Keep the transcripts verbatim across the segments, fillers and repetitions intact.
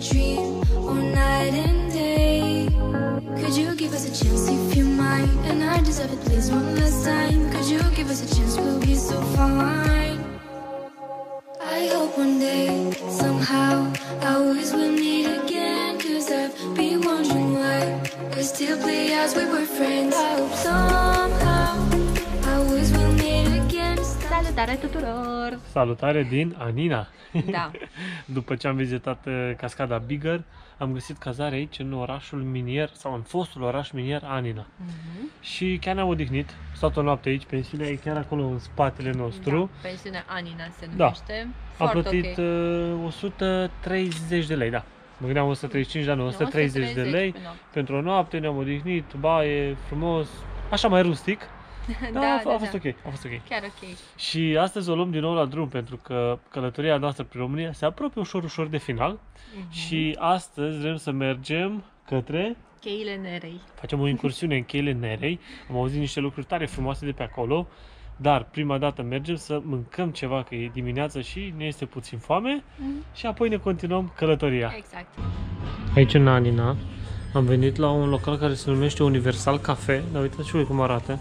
dream or night and day. Could you give us a chance if you might? And I deserve it, please, one last time. Could you give us a chance? We'll be so fine. I hope one day, somehow, I always will meet again. Cause I've been wondering why we still play as we were friends. I hope somehow I always will meet again. Salutare tuturor! Salutare din Anina! Da. După ce am vizitat cascada Bigger, am găsit cazare aici în orașul minier, sau în fostul oraș minier Anina. Uh-huh. Și chiar ne-am odihnit, stat o noapte aici, pensiunea e chiar acolo în spatele nostru. Da, pensiunea Anina se numește. Da. Am plătit okay. o sută treizeci de lei, da. Mă gândeam o sută treizeci și cinci, dar nu, o sută treizeci de lei pentru o noapte, ne-am odihnit, baie, frumos, așa mai rustic. Da, da, a, a, fost da. ok, a fost ok. Chiar ok. Și astăzi o luăm din nou la drum, pentru că călătoria noastră prin România se apropie ușor, ușor de final. Uh-huh. Și astăzi vrem să mergem către Cheile Nerei. Facem o incursiune în Cheile Nerei. Am auzit niște lucruri tare frumoase de pe acolo. Dar prima dată mergem să mâncăm ceva, că e dimineața și ne este puțin foame. Uh-huh. Și apoi ne continuăm călătoria. Exact. Aici în Anina am venit la un local care se numește Universal Cafe. Dar uitați și voi cum arată.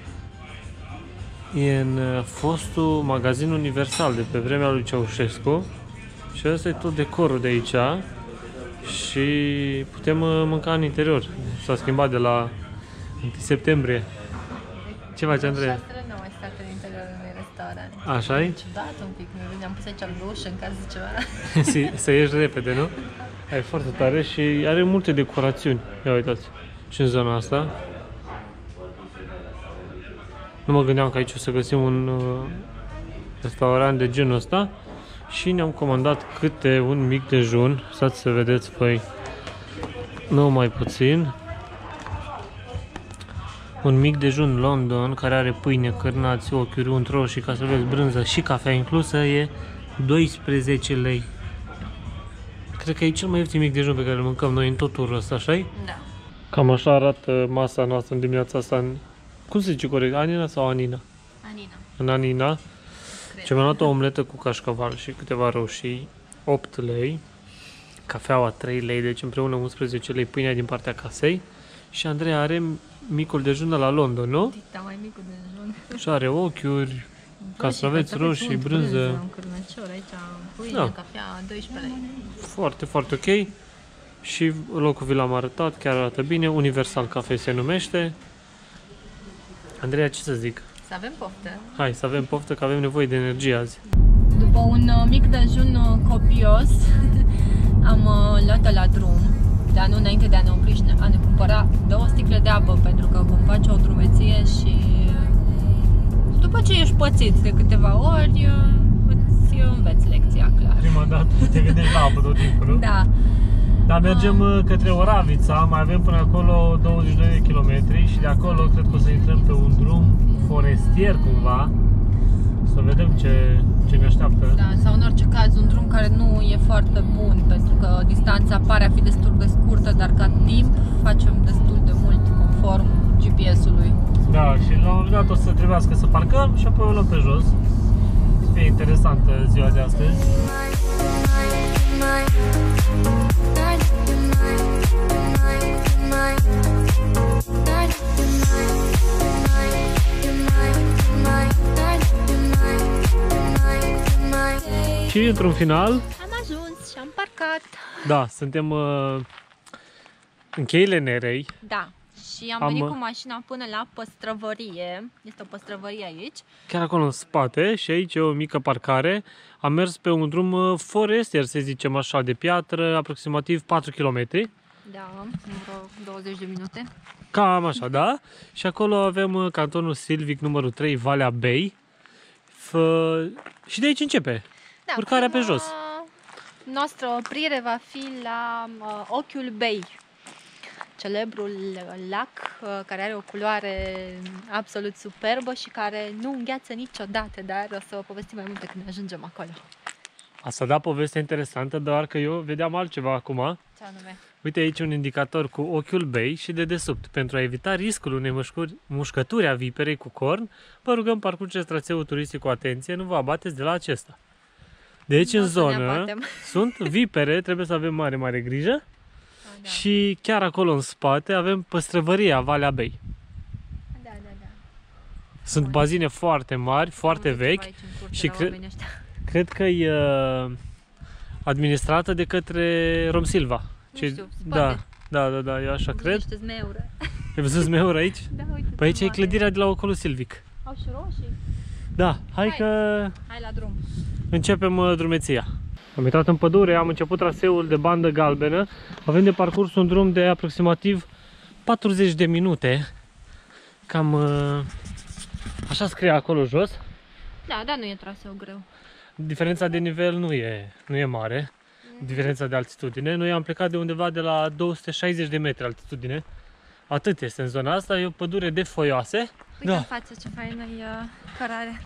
E în fostul magazin Universal de pe vremea lui Ceaușescu. Și ăsta e tot decorul de aici. Și putem mânca în interior. S-a schimbat de la unu septembrie. Ce faci, Andreea? Nu am mai stat în interiorul unui restaurant. Așa-i? Ciudat un pic, mi-am pus aici în duș în caz de ceva. Să ieși repede, nu? E foarte tare și are multe decorațiuni. Ia uitați. Și în zona asta. Nu mă gândeam că aici o să găsim un uh, restaurant de genul ăsta. Și ne-am comandat câte un mic dejun. Stați să vedeți voi. Nu mai puțin. Un mic dejun London care are pâine, cârnați, ochiuri, unt roșii, castraveți, brânză și cafea inclusă e doisprezece lei. Cred că e cel mai ieftin mic dejun pe care îl mâncăm noi în tot turul ăsta, așa-i? Da. Cam așa arată masa noastră în dimineața asta. În... Cum se zice corect? Anina sau Anina? Anina. În Anina. Ce mi-am luat o omletă cu cașcaval și câteva roșii, opt lei. Cafeaua trei lei, deci împreună unsprezece lei, pâinea din partea casei. Și Andreea are micul dejun de la London, nu? Da, mai micul dejun. Și are ochiuri, castraveți roșii, brânză. Un cârnăcior aici, pâine, da. Cafea, doisprezece lei. Foarte, foarte ok. Și locul vi l-am arătat, chiar arată bine. Universal Cafe se numește. Andreea, ce să zic? Să avem poftă. Hai, să avem poftă, că avem nevoie de energie azi. După un uh, mic dejun uh, copios, am uh, luat-o la drum. Dar nu înainte de a ne opri și a ne cumpăra două sticle de apă, pentru că vom face o drumeție și după ce ești pățit de câteva ori, îți înveți lecția, clar. Prima dată te gândești la apă tot timpul, nu? Da. Dar mergem um, către Oravița, mai avem până acolo douăzeci și doi de kilometri și de acolo cred că o să intrăm pe un drum forestier cumva. Să vedem ce, ce ne așteaptă. Da, sau în orice caz un drum care nu e foarte bun, pentru că distanța pare a fi destul de scurtă, dar ca timp facem destul de mult conform G P S-ului. Da, și la un moment dat o să trebuiască să parcăm și apoi o luăm pe jos. Să fie interesantă ziua de astăzi. Și într-un final am ajuns și am parcat. Da, suntem uh, în Cheile Nerei. Da, și am, am venit cu mașina până la păstrăvărie. Este o păstrăvărie aici. Chiar acolo în spate și aici e o mică parcare. Am mers pe un drum forestier, să zicem așa, de piatră, aproximativ patru kilometri. Da, vreo douăzeci de minute. Cam așa, da? Și acolo avem cantonul silvic numărul trei, Valea Bei. Fă... Și de aici începe. Da, urcarea pe jos. Noastră oprire va fi la uh, Ochiul Bei, celebrul lac uh, care are o culoare absolut superbă și care nu îngheață niciodată, dar o să vă povestim mai multe când ajungem acolo. Asta da poveste interesantă, doar că eu vedeam altceva acum. Ce anume? Uite aici un indicator cu Ochiul Bei și de desubt. Pentru a evita riscul unei mușcuri, mușcături a viperei cu corn, vă rugăm parcurgeți traseul turistic cu atenție, nu vă abateți de la acesta. Deci Nu în o să ne zonă abatem. sunt vipere, trebuie să avem mare, mare grijă. Da, da. Și chiar acolo în spate avem păstrăvăria Valea Bei. Da, da, da. Sunt Bun. bazine foarte mari, foarte Am văzut vechi. aici în curte și la cre- oamenii ăștia. Cred că e uh, administrată de către Romsilva. Nu știu, da, poate. da, da, da, eu așa Am văzut cred. niște zmeură. Ai văzut zmeuri aici? Da, uite. Păi aici e mare. clădirea de la ocolul Silvic. Au și roșii. Da, hai, Hai. că Hai la drum. începem uh, drumeția. Am intrat în pădure, am început traseul de bandă galbenă. Avem de parcurs un drum de aproximativ patruzeci de minute. Cam uh, așa scrie acolo jos. Da, da, nu e traseu greu. Diferența de nivel nu e, nu e mare. Diferența de altitudine. Noi am plecat de undeva de la două sute șaizeci de metri altitudine. Atât este în zona asta, e o pădure de foioase. Uite Da. în față ce faină e uh, cărare.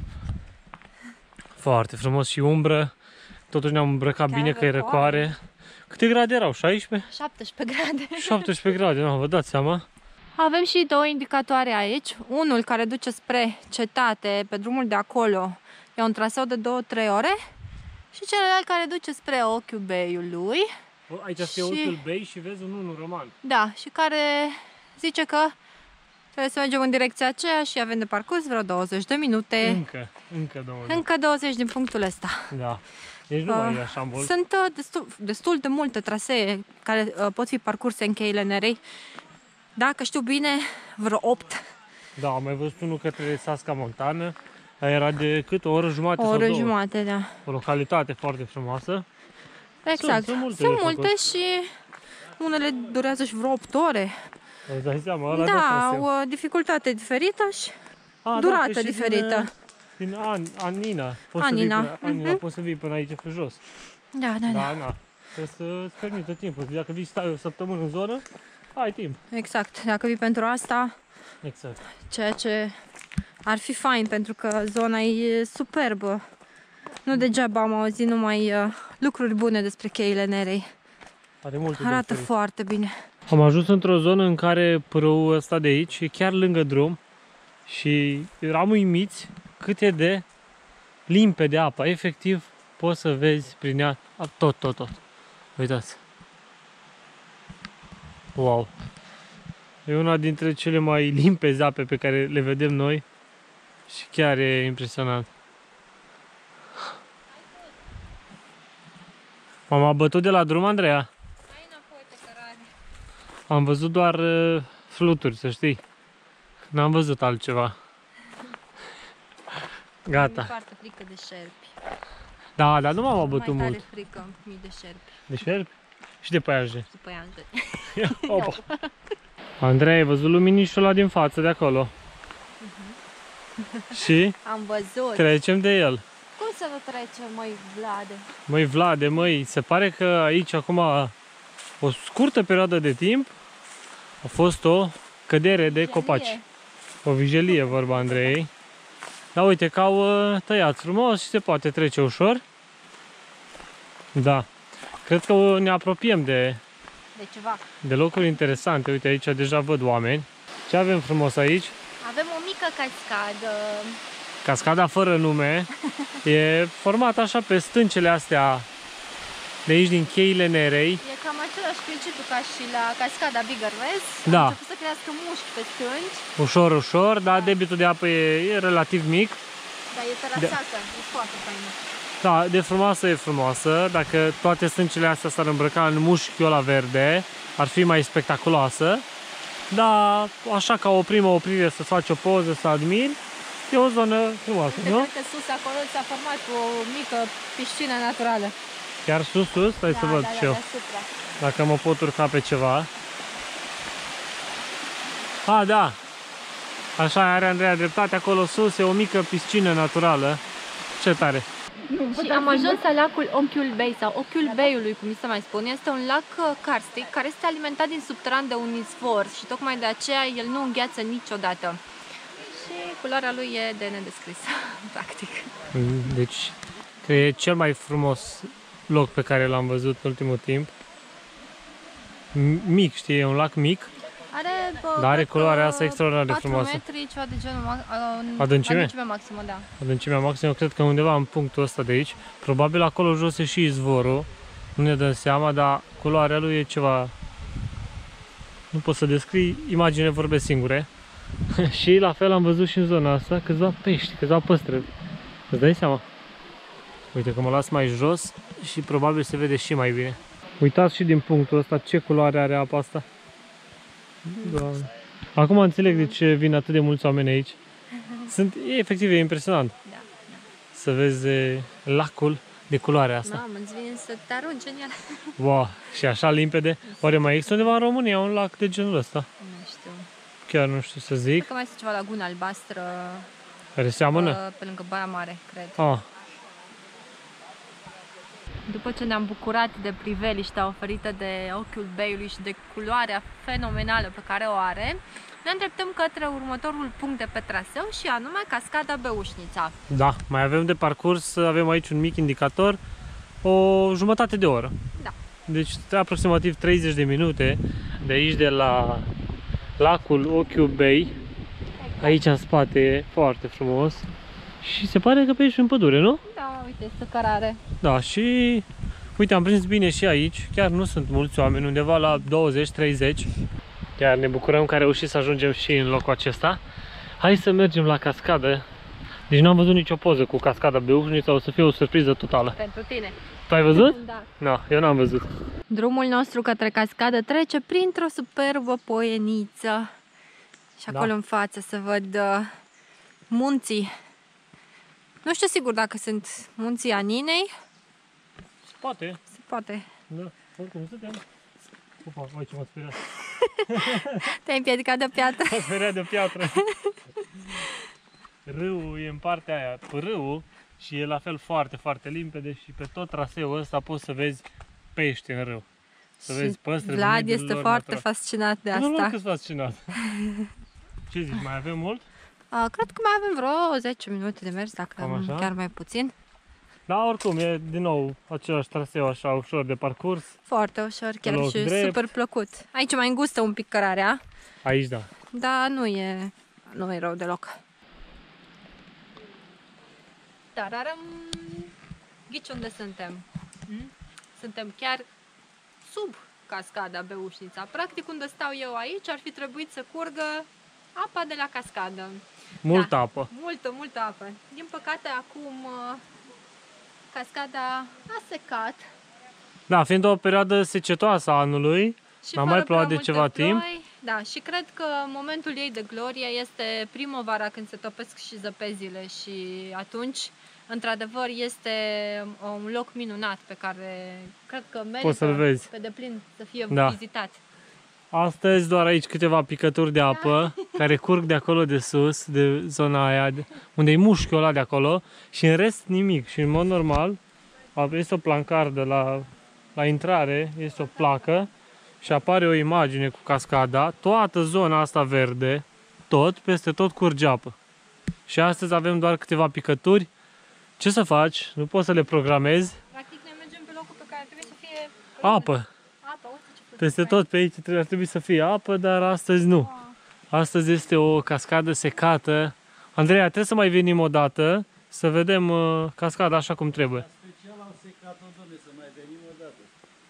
Foarte frumos și umbră. Totuși ne-am îmbrăcat Chiar bine că e răcoare. răcoare. Câte grade erau? șaisprezece? șaptesprezece grade. șaptesprezece grade, nu, vă dați seama? Avem și două indicatoare aici. Unul care duce spre cetate, pe drumul de acolo. E un traseu de două trei ore. Și celălalt care duce spre ochiul beiului. Aici este Și- ochiul Bei și vezi un unu roman. Da, și care zice că trebuie să mergem în direcția aceea și avem de parcurs vreo douăzeci de minute. Încă, încă două. Încă douăzeci din punctul ăsta. Da. Deci nu mai e așa mult. Sunt uh, destul, destul de multe trasee care uh, pot fi parcurse în cheile Nerei. Dacă știu bine, vreo opt. Da, am mai văzut unul către Sasca Montană. Aia era de cât? O oră jumătate O sau oră două? jumate, da. O localitate foarte frumoasă. Exact. sunt multe sunt de multe făcut. și unele durează și vreo opt ore. Îți dai seama, ăla de Da, traseu. o dificultate diferită și A, durată că și diferită. Din, din An, Anina. Poți Anina, Să vii până, Anina, mhm. poți să vii până aici pe jos. da, da, da. Da, na. Trebuie să-ți permită timpul. Dacă vii stai o săptămână în zonă, ai timp. Exact. Dacă vii pentru asta, Exact. ceea ce ar fi fain, pentru că zona e superbă. Nu degeaba am auzit numai uh, lucruri bune despre cheile Nerei. Are multe de Arată oferit. foarte bine. Am ajuns într-o zonă în care părăul ăsta de aici e chiar lângă drum și eram uimiți cât e de limpede apa. Efectiv, poți să vezi prin ea tot, tot, tot. Uitați. Wow. E una dintre cele mai limpezi ape pe care le vedem noi și chiar e impresionant. M-am abătut de la drum, Andreea. Am văzut doar uh, fluturi, să știi. N-am văzut altceva. Gata. Mi-e foarte frică de șerpi. Da, dar nu m-am abătut Mai mult. tare frică mi de șerpi. De șerpi? Și de păianjen. După Ianjel. Opa. Andrei, ai văzut luminișul ăla din față de acolo? Și Am văzut. trecem de el. Cum să nu trecem, măi, Vlade? Măi, Vlade, măi, se pare că aici acum o scurtă perioadă de timp a fost o cădere de copaci. O vijelie, vorba Andrei. Dar uite că au uh, tăiat frumos și se poate trece ușor. Da. Cred că ne apropiem de, De ceva. de locuri interesante. Uite, aici deja văd oameni. Ce avem frumos aici? Avem o mică cascadă. Cascada fără nume. E formată așa pe stâncele astea de aici din cheile Nerei. E cam același principiu ca și la cascada Bigger West. Da. A început să crească mușchi pe stânci, Ușor, ușor, dar debitul de apă e, e relativ mic. dar e terasată. E foarte faină. Da, de frumoasă e frumoasă. Dacă toate stâncile astea s-ar îmbrăca în mușchiul ăla verde, ar fi mai spectaculoasă. Dar așa ca o primă oprire să faci o poză, să admiri, e o zonă frumoasă, Uite, nu? cred că sus acolo s-a format o mică piscină naturală. Chiar sus, sus, stai să da, văd da, și eu. da, deasupra. Dacă mă pot urca pe ceva. A, da. Așa are Andreea dreptate, acolo sus e o mică piscină naturală. Ce tare! Și am ajuns la lacul Ochiul Bei sau Ochiul Beiului, cum se mai spune. Este un lac uh, karstic care este alimentat din subteran de un izvor și tocmai de aceea el nu îngheață niciodată. Și culoarea lui e de nedescris, practic. Deci, că e cel mai frumos loc pe care l-am văzut în ultimul timp. Mic, știi, e un lac mic Are, bă, Dar are cred că culoarea asta extraordinar de frumoasă. patru metri, ceva de genul, ma- Adâncime? adâncime maximă, da. Adâncimea maximă, cred că undeva în punctul ăsta de aici. Probabil acolo jos e și izvorul. Nu ne dăm seama, dar culoarea lui e ceva... Nu pot să descrii, imaginile vorbesc singure. Și la fel am văzut și în zona asta câțiva pești, câțiva păstrăvi. Îți dai seama? Uite că mă las mai jos și probabil se vede și mai bine. Uitați și din punctul ăsta ce culoare are apa asta. Doamne. Acum înțeleg de ce vin atât de mulți oameni aici. Sunt, e, efectiv, e impresionant. Da, da. Să vezi lacul de culoarea asta. Mamă, îți vine să te arunci în el. Wow, și așa limpede. Oare mai există undeva în România un lac de genul ăsta? Nu știu. Chiar nu știu să zic. Cred că mai este ceva lagună albastră Care seamănă? uh, pe lângă Baia Mare, cred. Ah, După ce ne-am bucurat de priveliștea oferită de ochiul Beiului și de culoarea fenomenală pe care o are, ne îndreptăm către următorul punct de pe traseu și anume Cascada Beușnița. da, mai avem de parcurs, avem aici un mic indicator, o jumătate de oră. Da. Deci aproximativ treizeci de minute de aici, de la lacul Ochiul Bei. Aici în spate e foarte frumos. Și se pare că pe aici în pădure, nu? Da, uite, este cărare. Da, și uite, am prins bine și aici. Chiar nu sunt mulți oameni, undeva la douăzeci treizeci. Chiar ne bucurăm că am reușit să ajungem și în locul acesta. Hai să mergem la cascadă. Deci n-am văzut nicio poză cu cascada Beușnița, o să fie o surpriză totală. Pentru tine. Tu ai văzut? Da. Nu, eu n-am văzut. Drumul nostru către cascadă trece printr-o superbă poieniță. Și acolo Da. în față se văd uh, munții. Nu știu sigur dacă sunt munții Aninei. Poate. Se poate. Da, oricum suntem. Opa, mai ce m-a speriat. Te-ai împiedicat de piatră. M-a speriat de piatră. Râul e în partea aia, râul, și e la fel foarte, foarte limpede și pe tot traseul ăsta poți să vezi pește în râu. Să vezi păsări. Vlad este foarte fascinat de Nu, nu, asta. cât fascinat. Ce zici, mai avem mult? Uh, cred că mai avem vreo zece minute de mers, dacă Cam așa? chiar mai puțin. Da, oricum, e din nou același traseu așa ușor de parcurs. Foarte ușor, chiar Loc și drept. super plăcut. Aici mai îngustă un pic cărarea, Aici, da. dar nu e, nu e rău deloc. Tararam! Ghici unde suntem? Hmm? Suntem chiar sub cascada Beușnița. Practic unde stau eu aici ar fi trebuit să curgă apa de la cascadă. Multă Da. apă. Multă, multă apă. Din păcate acum uh, cascada a secat. Da, fiind o perioadă secetoasă a anului, Și a fără mai plouat prea de multe ceva ploi, timp. Da, și cred că momentul ei de glorie este primăvara, când se topesc și zăpezile și atunci, într-adevăr, este un loc minunat pe care cred că Poți să-l merită vezi. pe deplin să fie Da. vizitat. Astăzi doar aici câteva picături de apă care curg de acolo de sus, de zona aia, de- unde e mușchiul ăla de acolo, și în rest nimic. Și în mod normal este o plancardă la, la intrare, este o placă și apare o imagine cu cascada, toată zona asta verde, tot, peste tot curge apă. Și astăzi avem doar câteva picături. Ce să faci? Nu poți să le programezi. Practic ne mergem pe locul pe care trebuie să fie Apă. Apă, uite ce frumos. Peste tot pe aici trebuie, ar trebui să fie apă, dar astăzi nu. Astăzi este o cascadă secată. Andreea, trebuie să mai venim o dată să vedem uh, cascada așa cum trebuie. Special am secat-o, dom'le, să mai venim o dată.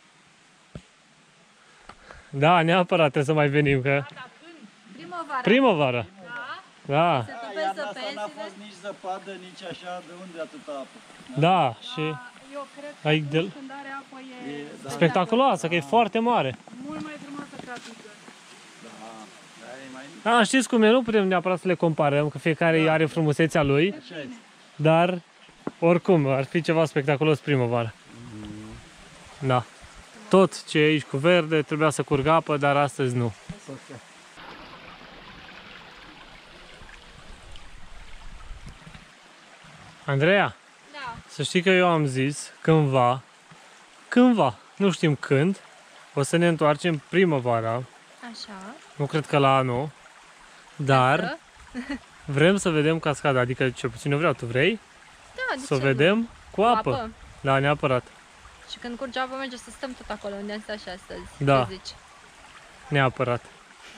Da, neapărat trebuie să mai venim, că Da, când? Primăvara. primăvară. Da? Da, Se Da, topesc iarna asta n-a zăpezile. fost nici zăpadă, nici așa, de unde atâta apă? da, și Eu cred că Ai de- atunci când are apă e, E, da, spectaculoasă, că e foarte mare. mult mai frumoasă ca atunci. da, da, e mai Da, știți cum e, nu putem neapărat să le comparăm, că fiecare are frumusețea lui, așa este. dar oricum ar fi ceva spectaculos primăvară. Da. Tot ce e aici cu verde trebuia să curgă apă, dar astăzi nu. Andreea, Da. să știi că eu am zis cândva, cândva, nu știm când, o să ne întoarcem primăvara, Așa. nu cred că la anul, dar Să? vrem să vedem cascada, adică cel puțin eu vreau, tu vrei? Da, de Să o ce nu? vedem cu Cu apă. apă. Da, neapărat, Și când curge apă merge să stăm tot acolo unde am stat și astăzi. Da. Ce zici? neapărat.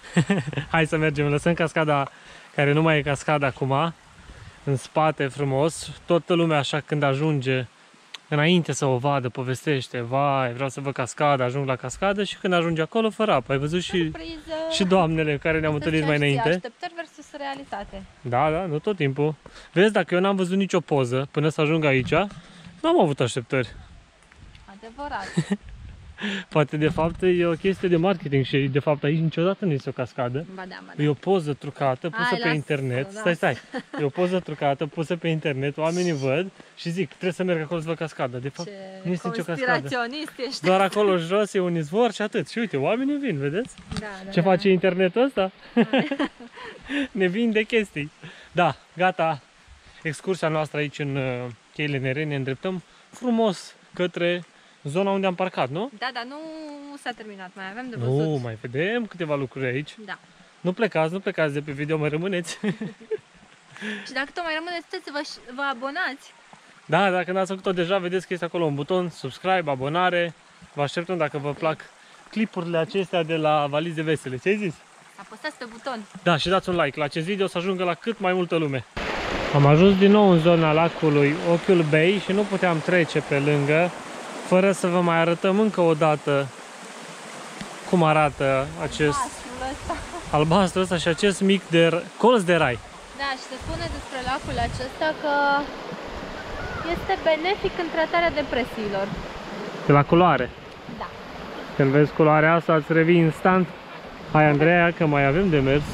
Hai să mergem, lăsăm cascada care nu mai e cascada acum, în spate frumos. Toată lumea așa când ajunge, înainte să o vadă, povestește, vai, vreau să văd cascada, ajung la cascadă și când ajunge acolo, fără apă. Ai văzut și, și doamnele care ne-am întâlnit mai înainte. Așteptări versus realitate. Da, da, nu tot timpul. Vezi, dacă eu n-am văzut nicio poză până să ajung aici, nu am avut așteptări. Adevărat. Poate de fapt e o chestie de marketing și de fapt aici niciodată nu este o cascadă. Ba da, ba da. E o poză trucată, pusă Hai, pe las, internet. las. Stai, stai. E o poză trucată, pusă pe internet, oamenii văd și zic, trebuie să merg acolo să văd cascada. De fapt, Ce nu este nicio cascadă. conspiraționist ești. Doar acolo jos e un izvor și atât. Și uite, oamenii vin, vedeți? Da, da, Ce da. face internetul ăsta? Ne vinde chestii. Da, gata. Excursia noastră aici în uh, Cheile Nerei, ne îndreptăm frumos către zona unde am parcat, nu? Da, da, nu s-a terminat, mai avem de văzut. Nu, mai vedem câteva lucruri aici. Da. Nu plecați, nu plecați de pe video, mai rămâneți. Și dacă tot mai rămâneți, puteți să vă, vă abonați. Da, dacă n-ați făcut-o deja, vedeți că este acolo un buton, subscribe, abonare. Vă așteptăm dacă vă plac clipurile acestea de la Valize Vesele. Ce ai zis? Apăsați pe buton. Da, și dați un like la acest video să ajungă la cât mai multă lume. Am ajuns din nou în zona lacului Ochiul Bay și nu puteam trece pe lângă fără să vă mai arătăm încă o dată cum arată acest Astrul ăsta. albastru ăsta și acest mic de colț de rai. Da, și se spune despre lacul acesta că este benefic în tratarea depresiilor. De la culoare. Da. Când vezi culoarea asta, îți revii instant. Hai, Andreea, că mai avem de mers.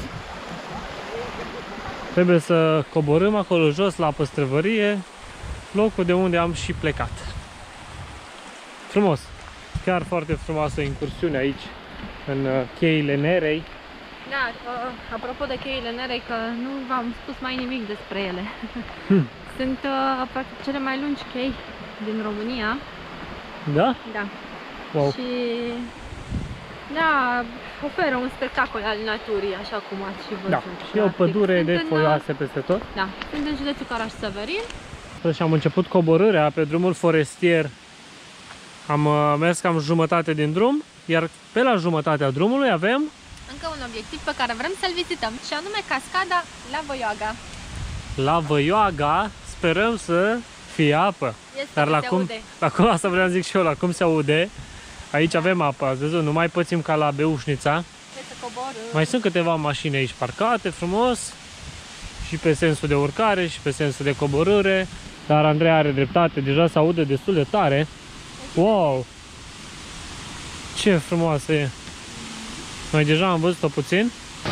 Trebuie să coborâm acolo jos la păstrăvărie, locul de unde am și plecat. Frumos! Chiar foarte frumoasă incursiune aici, în Cheile Nerei. Da, uh, apropo de Cheile Nerei, că nu v-am spus mai nimic despre ele. Hmm. Sunt uh, practic cele mai lungi chei din România. Da? Da. Wow! Și da, oferă un spectacol al naturii, așa cum ați și văzut. Da, și o pădure Sunt de în, foioase peste tot. Da, sunt în județul Caraș-Severin. Și am început coborârea pe drumul forestier. Am uh, mers cam jumătate din drum, iar pe la jumătatea drumului avem Încă un obiectiv pe care vrem să-l vizităm, și anume cascada La Văioaga. la Văioaga, sperăm să fie apă. Este Dar că la se cum, aude. la cum, asta vreau să zic și eu, la cum se aude. Aici avem apă, ați văzut, nu mai pățim ca la Beușnița. Trebuie să coborâm. Mai sunt câteva mașini aici parcate frumos, și pe sensul de urcare și pe sensul de coborâre. Dar Andreea are dreptate, deja se aude destul de tare. Wow! Ce frumoasă e! Noi deja am văzut-o puțin.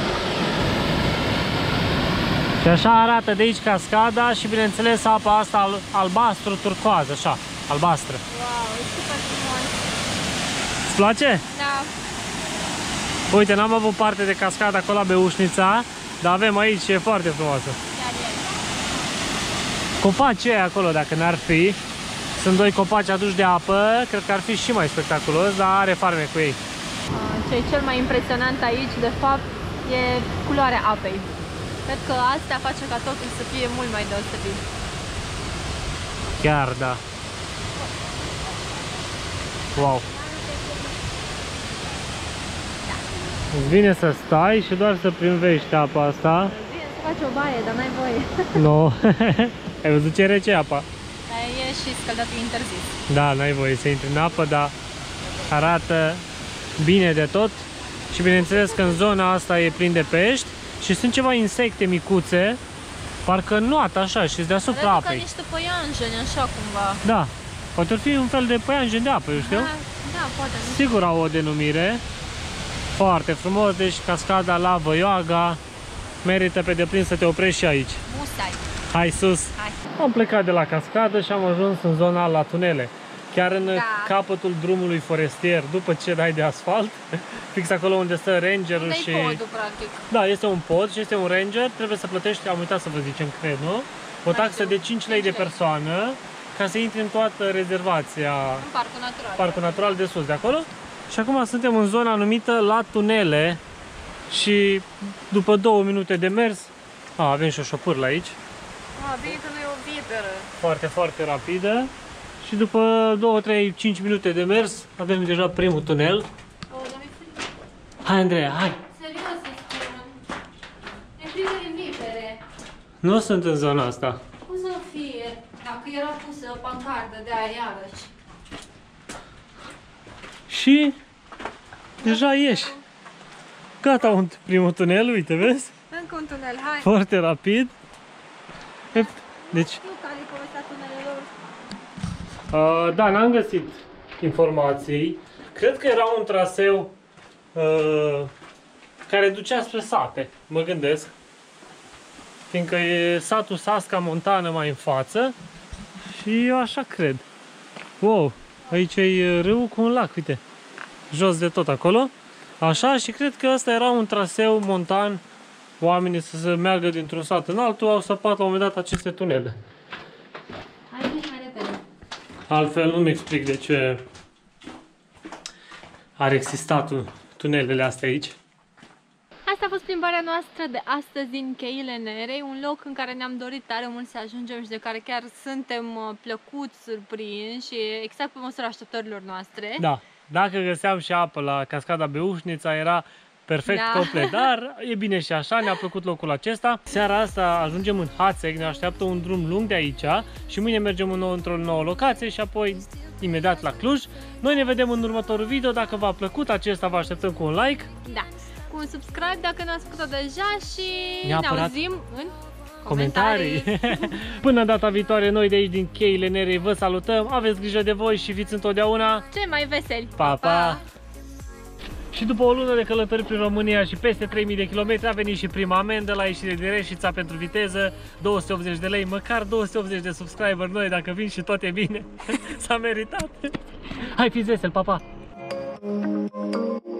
Și așa arată de aici cascada și bineînțeles apa asta al albastru turcoază, așa, albastră. Wow, e super frumos. Îți place? Da, Uite, n-am avut parte de cascada acolo la Beușnița, dar avem aici și e foarte frumoasă. chiar e. Copacii ăia acolo, dacă n-ar fi, sunt doi copaci aduși de apă, cred că ar fi și mai spectaculos, dar are farme cu ei. Ce e cel mai impresionant aici, de fapt, e culoarea apei. Cred că asta face ca totul să fie mult mai deosebit. Chiar, da. Wow. Îți vine să stai și doar să primești apa asta. Bine să faci o baie, dar n-ai voie. Nu. Ai văzut ce rece apa? Dar e și scăldatul interzis. Da, n-ai voie să intri în apă, dar arată bine de tot. Și bineînțeles că în zona asta e plin de pești și sunt ceva insecte micuțe, parcă noată așa și deasupra Arată ca apei. niște păianjeni, așa cumva. Da, poate fi un fel de păianjen de apă, eu știu. Da, da, poate. Nu. Sigur au o denumire. Foarte frumos, deci cascada La Văioaga merită pe deplin să te oprești și aici. Musai. Hai sus! Hai. Am plecat de la cascadă și am ajuns în zona la tunele. Chiar în Da. capătul drumului forestier, după ce dai de asfalt, fix acolo unde stă rangerul Unde-i și... podul, practic. Da, este un pod și este un ranger, trebuie să plătești, am uitat să vă zicem, cred, nu? O taxă de cinci lei de persoană ca să intri în toată rezervația În parcul natural. Parcul Natural de sus, de acolo. Și acum suntem în zona numită La Tunele și după două minute de mers, a, avem și o șopârlă aici, Ah, bine că nu e o viperă. foarte, foarte rapidă. Și după două, trei, cinci minute de mers, avem deja primul tunel. Oh, dar mi-e frică. Hai, Andreea, hai! Serios, e Nu sunt în zona asta. Cum să fie? Dacă era pusă pancardă de aia iarăși. Și deja ieși. Gata, un primul tunel, uite, vezi? Încă un tunel, hai. Foarte rapid. Deci, Știu care e povestea tunelelor. uh, da, n-am găsit informații. Cred că era un traseu uh, care ducea spre sate, mă gândesc. Fiindcă e satul Sasca Montană mai în față. Și eu așa cred. Wow, aici e râul cu un lac, uite. Jos de tot acolo. Așa, și cred că ăsta era un traseu montan. Oamenii să se meargă dintr-un sat în altul, au săpat la un moment dat aceste tunele. Hai, mergi mai repede. Altfel nu-mi explic de ce ar exista tunelele astea aici. Asta a fost plimbarea noastră de astăzi din Cheile Nerei, un loc în care ne-am dorit tare mult să ajungem și de care chiar suntem plăcut surprinși și exact pe măsura așteptărilor noastre. Da, dacă găseam și apă la cascada Beușnița era perfect, Da. complet, dar e bine și așa, ne-a plăcut locul acesta. Seara asta ajungem în Hațeg, ne așteaptă un drum lung de aici și mâine mergem în nou, într-o nouă locație și apoi imediat la Cluj. Noi ne vedem în următorul video, dacă v-a plăcut acesta vă așteptăm cu un like. Da, cu un subscribe dacă n-ați făcut-o deja și Neapărat. ne auzim în Comentarii. Până data viitoare, noi de aici din Cheile Nerei vă salutăm, aveți grijă de voi și fiți întotdeauna Cei mai veseli. pa, pa! Și după o lună de călători prin România și peste trei mii de kilometri a venit și prima amendă la ieșire din Reșița pentru viteză, două sute optzeci de lei, măcar două sute optzeci de subscriber noi, dacă vin și toate bine, s-a meritat. Hai, fiți vesel, pa, pa!